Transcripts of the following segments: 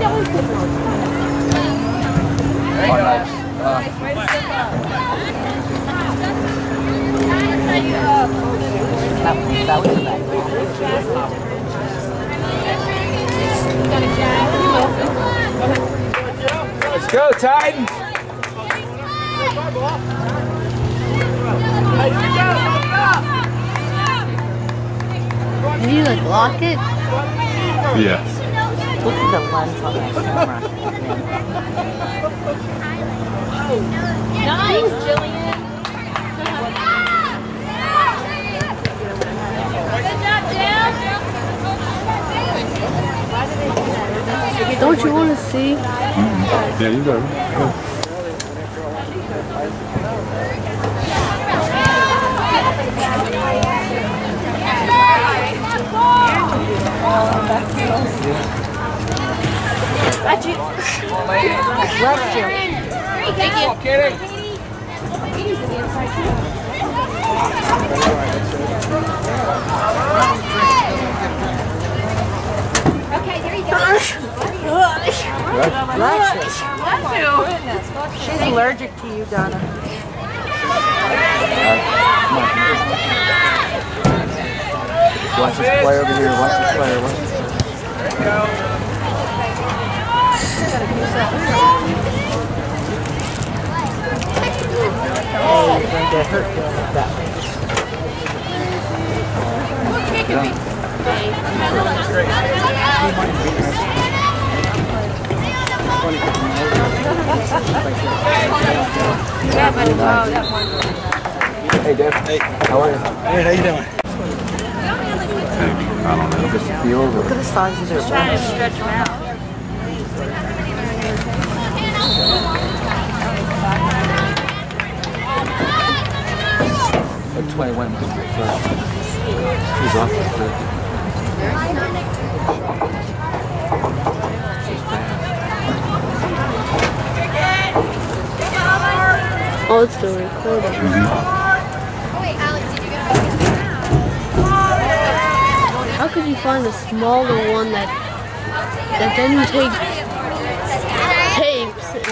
That was nice. Let's go, Titans! Can you like lock it? Yes. Look at the lens on that camera. Nice, Jillian. Don't you want to see? Yeah, you got it. Got you. Bless you. Thank you. Kidding. Okay, there you go. Bless you. She's allergic to you, Donna. Watch this play over here. Watch this play. Watch this play. There you go. Oh, you're going to get hurt doing like that. Hey, Dave. Hey. How are you? Hey, how you doing? I don't know. Just feel Look at the size of their Trying to chest. stretch them out. Like 21 was the first. He's off the first. Oh, it's still recording. How could you find a smaller one that didn't take tapes and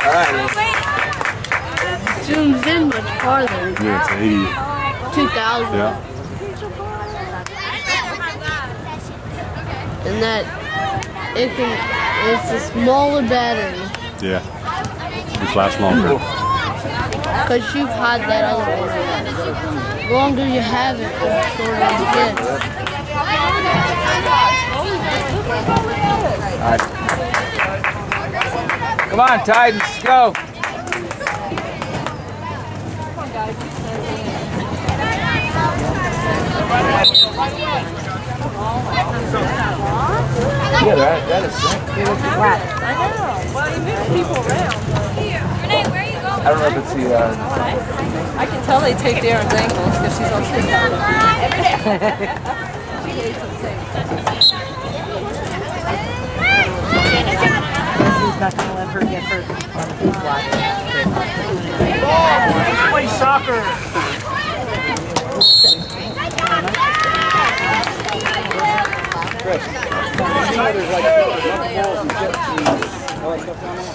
it zooms in much farther? Yeah, it's 80. 2000. Yeah. And that it's a smaller battery. Yeah. It lasts longer. Because you've had that other one. The longer you have it, the shorter it gets. Come on, Titans, go! Yeah, that is sick. They look flat. I know. Well, you move people around. Renee, where are you going? I don't know if it's the, I can tell they take Darren's ankles because she's on stage. He's not going to let her get hurt on the food watch. Let's play soccer. Chris. There's like balls and chips and all that stuff down there.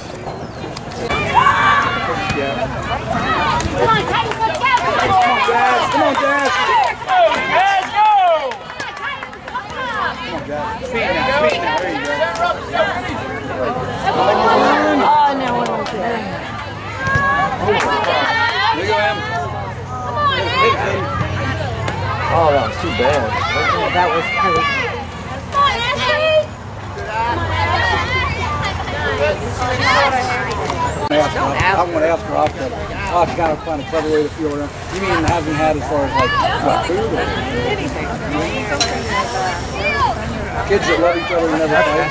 Yeah. Come on, Titans, let's go! Dad, come on, Dad. Let's go! Come on, Dad. Speed now, speed now. There you go. Oh, no one was there. Look at him. Oh, that was too bad. That was crazy. I want to ask her off that. I'll have to kind of find a clever way to feel her. You mean hasn't had as far as like what, food or anything? Kids that love each other and never fight.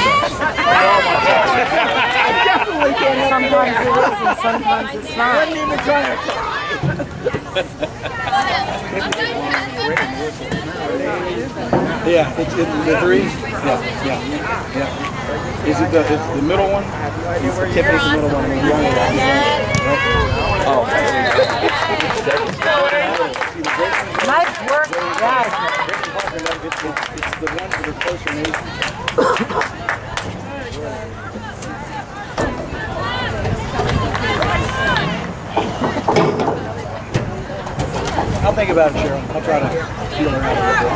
I definitely can. Sometimes it is and sometimes it's not. Wasn't even trying to Yeah, it's the three. Yeah. Is it the middle one? Tiffany's the middle one. I mean, you only got Oh. Nice work, guys. It's the ones that are closer in age. I'll think about it, Cheryl. I'll try to feel her out a little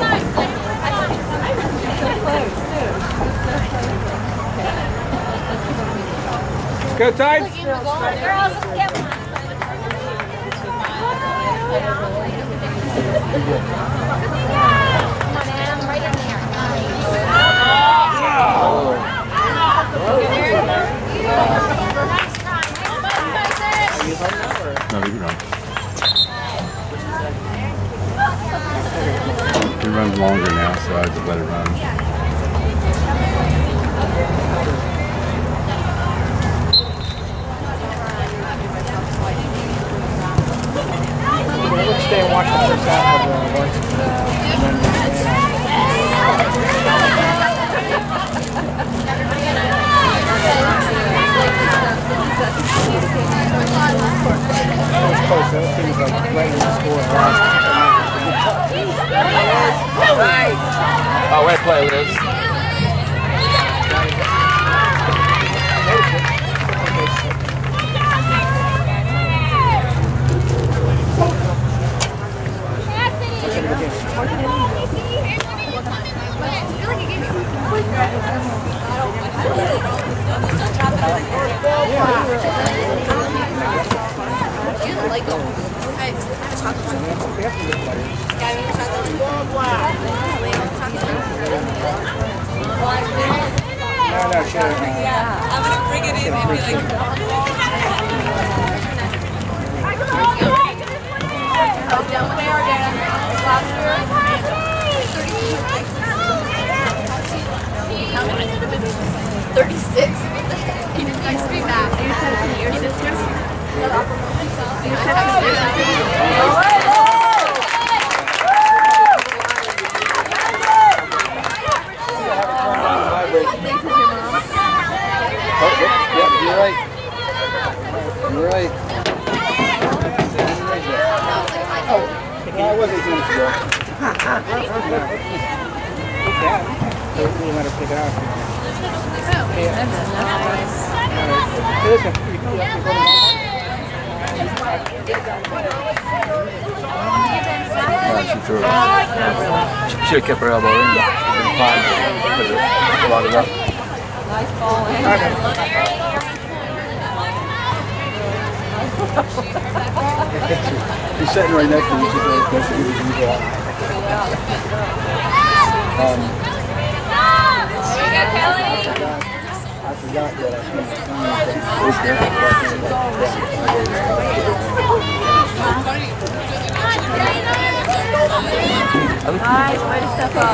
bit. Go, Titans. Girls, let's get one. Come on, Adam, right in there. No, leave it run. It runs longer now, so I just let it run. Let's stay and watch the first half of the varsity. Close. That seems like right in the score. Oh, way to play, Liz. No, sure. I'm gonna bring it in and be like, You're right. You're right. Oh, I wasn't too much ago. It doesn't matter to pick it out. Listen, She threw it. She should have kept her elbow in. She's been fine. A lot of that. nice ball. He's sitting right next to me. She's like, that's what you do. I forgot that Nice, way to step up.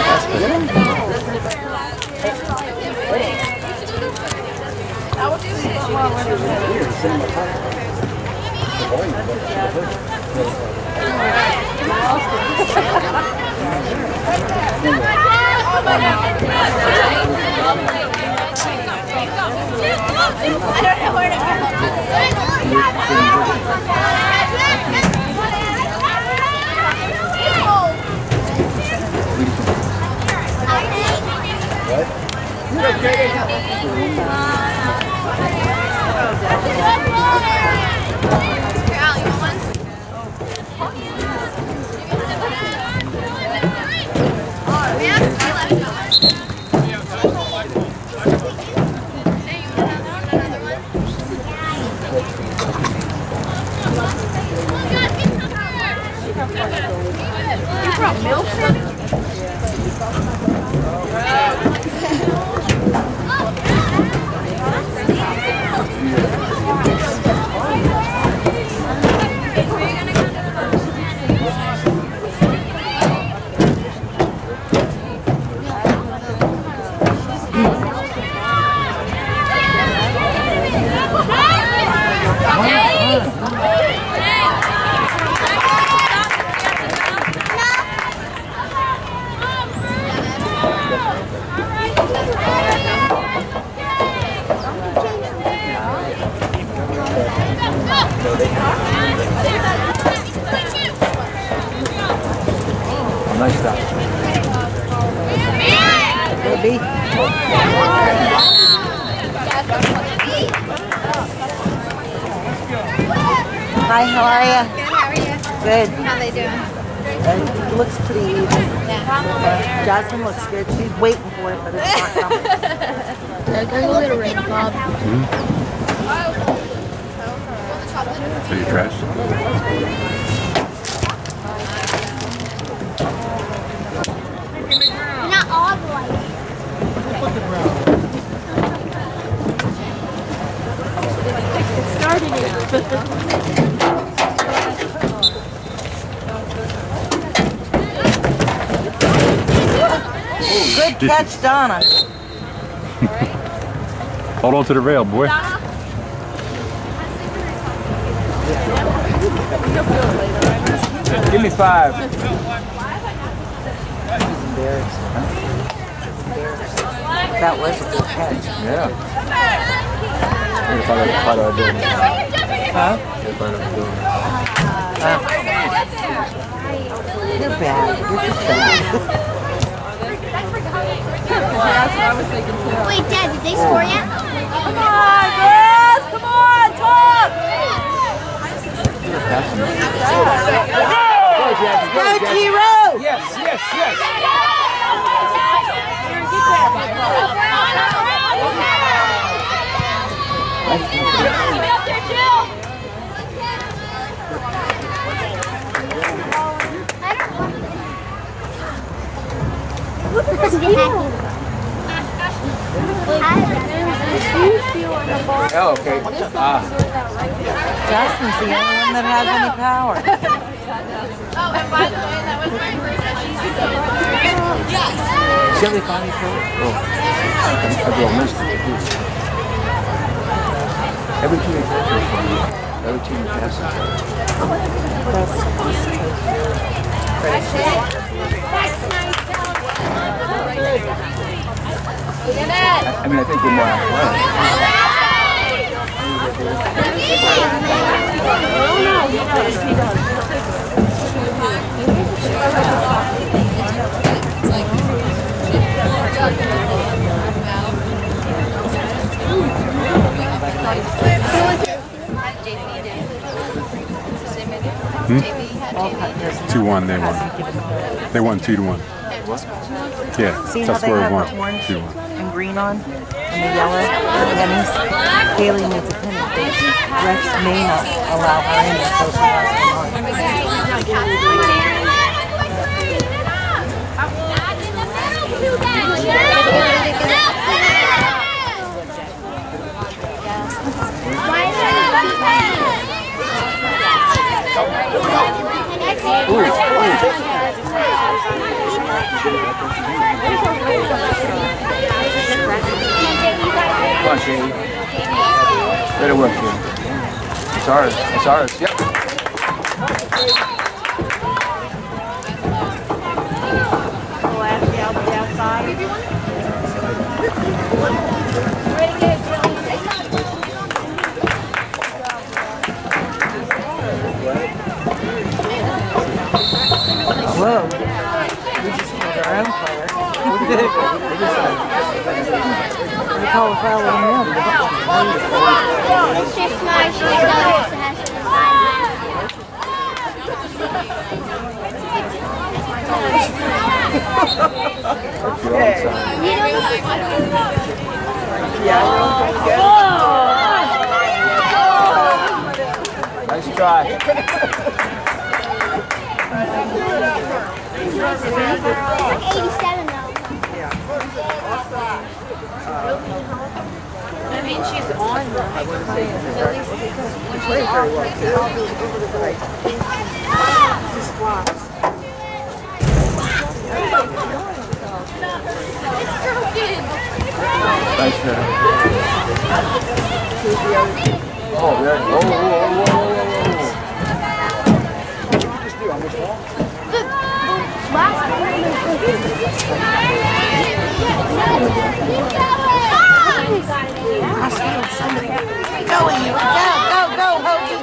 I will do I don't know where to You brought milk for me? Hi, how are you? Good, how are you? Good. How they doing? It looks pretty even. Jasmine looks good. She's waiting for it, but it's not coming. Yeah, go get a rain bob. Are you trash? Not all the way. Good catch, Donna. Hold on to the rail, boy. Give me 5. That was a good catch. Yeah. If I don't do it. Huh? If I don't do it. You're bad. You're just bad. Wait, Dad, did they score yet? Come on, girls! Come on, talk! Go, T-Row! Yes, yes, yes. Oh, okay. Jasmine's the only one that has any power. Oh, and by the way, that was my first Chili funny too. Everyone missed it. Every team passes. I mean, I think we're more athletic. Hmm? 2-1, they won. They won 2-1. Yeah, See how that's they where it have won. the orange 2-1. and green on, and the yellow, the pennies? Haley needs a penny. Refs may not allow her in until she has Come on, Shady. Better work here. It's ours. It's ours. Yep. Whoa. We just killed our own player. We call a foul on them. She's smart. She knows it has to Nice try. 87 though. I mean, she's on the Nice try. Oh, there. Oh, whoa, whoa, Go, Hokey.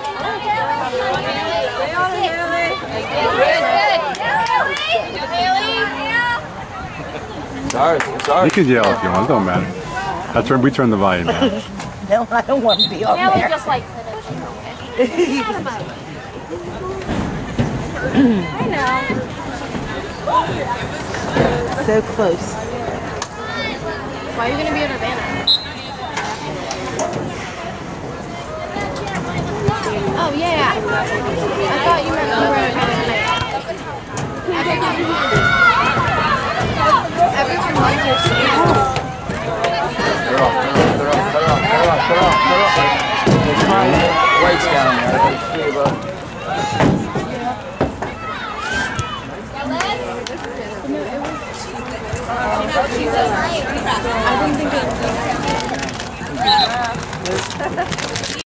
It's ours. It's ours. You can yell if you want, it don't matter. We turn the volume down. No, I don't want to be on there. Just like I know. So close. Why are you gonna be in Urbana? Oh yeah. I thought you meant you were in Urbana tonight. Everyone wants your seat. There's 5 weights down there. I didn't think it was